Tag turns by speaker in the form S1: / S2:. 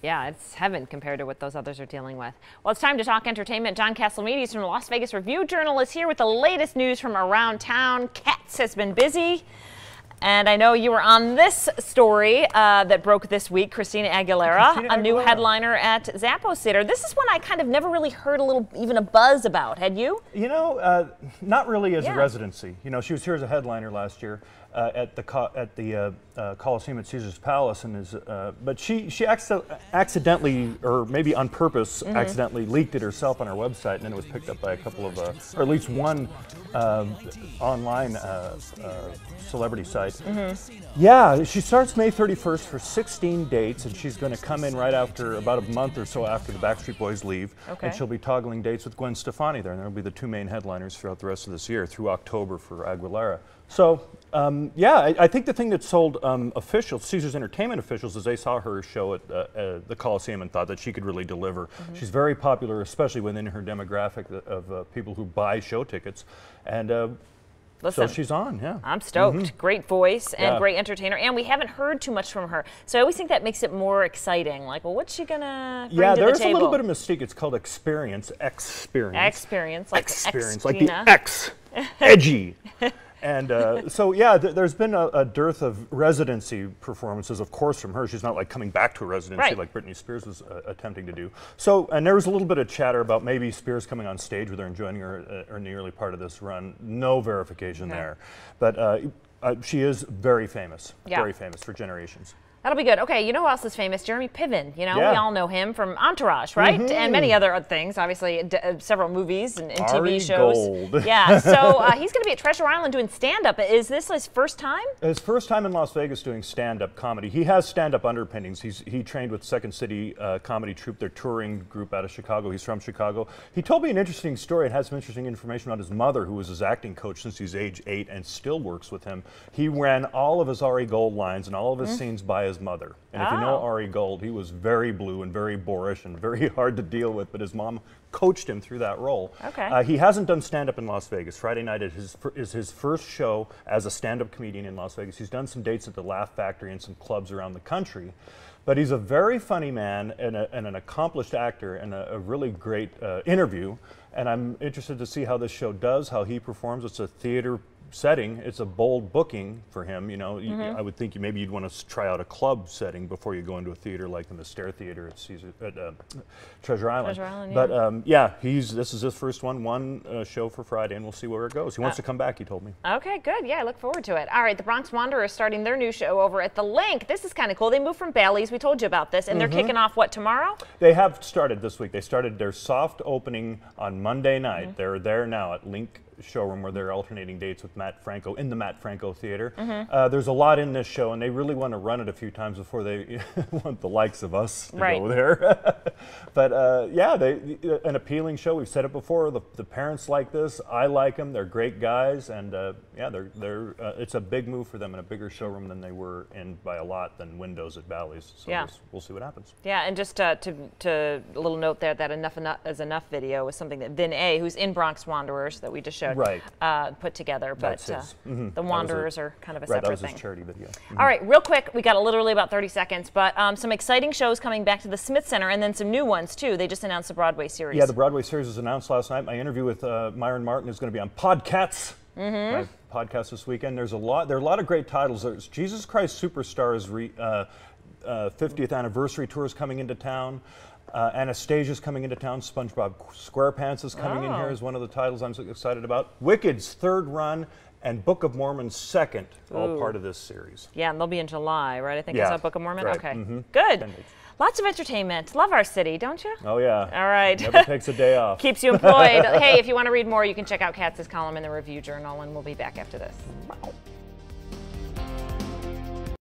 S1: Yeah, it's heaven compared to what those others are dealing with. Well, it's time to talk entertainment. John Castellmedes from the Las Vegas Review-Journal is here with the latest news from around town. Cats has been busy. And I know you were on this story that broke this week, Christina Aguilera, a new headliner at Zappos Theater. This is one I kind of never really heard even a buzz about. Had you?
S2: You know, not really as a residency. You know, she was here as a headliner last year at the Coliseum at Caesar's Palace, and but she accidentally, or maybe on purpose, accidentally leaked it herself on her website, and then it was picked up by a couple of, or at least one online celebrity site. Yeah, she starts May 31st for 16 dates, and she's going to come in right after, about a month or so after the Backstreet Boys leave, and she'll be toggling dates with Gwen Stefani there, and there'll be the two main headliners throughout the rest of this year, through October for Aguilera. So, yeah, I think the thing that sold officials, Caesars Entertainment officials, is they saw her show at the Coliseum and thought that she could really deliver. She's very popular, especially within her demographic of people who buy show tickets. And
S1: listen,
S2: so she's on, yeah.
S1: I'm stoked. Great voice and great entertainer. And we haven't heard too much from her. So I always think that makes it more exciting. Like, well, what's she going to bring to the table? Yeah,
S2: there's a little bit of mystique. It's called Experience.
S1: Experience, like
S2: Experience, like the X. Edgy. And so, yeah, there's been a dearth of residency performances, of course, from her. She's not like coming back to a residency like Britney Spears was attempting to do. So, and there was a little bit of chatter about maybe Spears coming on stage with her and joining her in the early part of this run. No verification there. But she is very famous for generations.
S1: That'll be good. Okay, you know who else is famous? Jeremy Piven. You know, we all know him from Entourage, right? And many other things, obviously, several movies and TV shows.
S2: Gold.
S1: Yeah, so he's going to be at Treasure Island doing stand-up. Is this his first time?
S2: His first time in Las Vegas doing stand-up comedy. He has stand-up underpinnings. He trained with Second City Comedy Troupe, their touring group out of Chicago. He's from Chicago. He told me an interesting story and had some interesting information about his mother, who was his acting coach since he's age 8 and still works with him. He ran all of his Ari Gold lines and all of his scenes by his mother. And if you know Ari Gold, he was very blue and very boorish and very hard to deal with, but his mom coached him through that role. He hasn't done stand-up in Las Vegas. Friday night is his first show as a stand-up comedian in Las Vegas. He's done some dates at the Laugh Factory and some clubs around the country. But he's a very funny man and an accomplished actor and a really great interview. And I'm interested to see how this show does, how he performs. It's a theater setting. It's a bold booking for him. You know, I would think maybe you'd want to try out a club setting before you go into a theater like in the Stair Theater at Treasure Island. But yeah, this is his first one show for Friday, and we'll see where it goes. He wants to come back, he told me.
S1: Okay, good. Yeah, I look forward to it. All right, the Bronx Wanderers starting their new show over at the Link. This is kind of cool. They moved from Bally's. We told you about this, and they're kicking off what, tomorrow?
S2: They have started this week. They started their soft opening on Monday night. They're there now at Link showroom where they're alternating dates with Matt Franco in the Matt Franco Theater. There's a lot in this show, and they really want to run it a few times before they want the likes of us to go there. But yeah, an appealing show. We've said it before. The parents like this. I like them. They're great guys, and yeah, it's a big move for them in a bigger showroom than they were in by a lot than Windows at Bally's. So we'll see what happens.
S1: Yeah, and just to a little note there, that Enough is Enough video was something that Vin A, who's in Bronx Wanderers that we just showed, put together, but the Wanderers are kind of a separate
S2: that was
S1: thing.
S2: His charity video.
S1: All right, real quick, we got literally about 30 seconds, but some exciting shows coming back to the Smith Center, and then some new ones too. They just announced the Broadway series.
S2: Yeah, the Broadway series was announced last night. My interview with Myron Martin is going to be on Podcats. My podcast this weekend. There are a lot of great titles. There's Jesus Christ Superstar's 50th anniversary tour is coming into town. Anastasia's coming into town. SpongeBob SquarePants is coming in here as one of the titles I'm so excited about. Wicked's third run and Book of Mormon's second, all part of this series.
S1: Yeah, and they'll be in July, right? I think I saw Book of Mormon. Right. Okay, good. Lots of entertainment. Love our city, don't you?
S2: Oh, yeah.
S1: All right.
S2: Never takes a day off.
S1: Keeps you employed. Hey, if you want to read more, you can check out Katz's column in the Review Journal, and we'll be back after this.